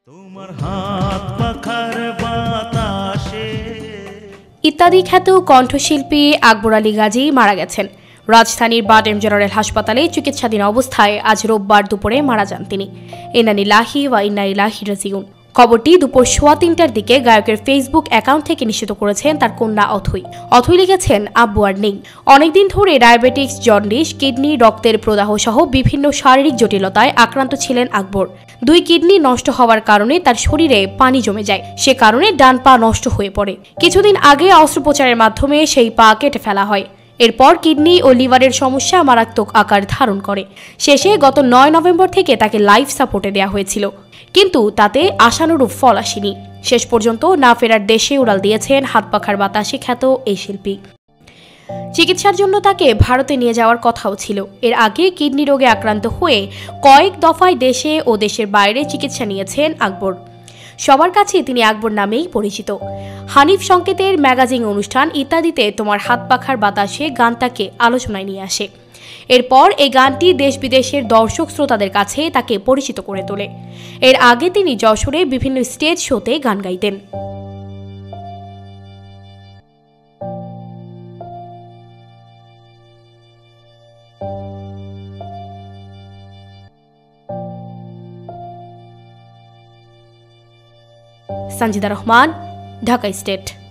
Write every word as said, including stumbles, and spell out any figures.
তোমার হাত পাখার বাতাসে ইত্যাদি খ্যাত কণ্ঠশিল্পী আকবর আলী গাজী মারা গেছেন। রাজধানীর বারডেম জেনারেল হাসপাতালে চিকিৎসাধীন অবস্থায় আজ রোববার দুপুরে মারা যান তিনি। ইন্না লিল্লাহি ওয়া ইন্না ইলাইহি রাজিউন। খবরটি দুপুর সোয়া তিনটার দিকে গায়কের ফেসবুক অ্যাকাউন্ট থেকে নিশ্চিত করেছেন তার কন্যা অথই। অথই লিখেছেন, আব্বু আর নেই। অনেকদিন ধরে ডায়াবেটিক্স, জন্ডিস, কিডনি, রক্তের প্রদাহ সহ বিভিন্ন শারীরিক জটিলতায় আক্রান্ত ছিলেন আকবর। দুই কিডনি নষ্ট হওয়ার কারণে তার শরীরে পানি জমে যায়, সে কারণে ডান পা নষ্ট হয়ে পড়ে। কিছুদিন আগে অস্ত্রোপচারের মাধ্যমে সেই পা কেটে ফেলা হয়। এরপর কিডনি ও লিভারের সমস্যা মারাত্মক আকার ধারণ করে। শেষে গত নয় নভেম্বর থেকে তাকে লাইফ সাপোর্টে দেওয়া হয়েছিল, কিন্তু তাতে আশানুরূপ ফল আসেনি। শেষ পর্যন্ত না ফেরার দেশে উড়াল দিয়েছেন হাত পাখার বাতাসে খ্যাত এই শিল্পী। চিকিৎসার জন্য তাকে ভারতে নিয়ে যাওয়ার কথাও ছিল। এর আগে কিডনি রোগে আক্রান্ত হয়ে কয়েক দফায় দেশে ও দেশের বাইরে চিকিৎসা নিয়েছেন আকবর। সবার কাছে তিনি আকবর নামেই পরিচিত। হানিফ সংকেতের ম্যাগাজিন অনুষ্ঠান ইত্যাদিতে তোমার হাত পাখার বাতাসে গানটাকে আলোচনায় নিয়ে আসে। এরপর এই গানটি দেশ বিদেশের দর্শক শ্রোতাদের কাছে তাকে পরিচিত করে তোলে। এর আগে তিনি যশোরে বিভিন্ন স্টেজ শোতে গান গাইতেন। সঞ্জিদা রহমান, ঢাকা স্টেট।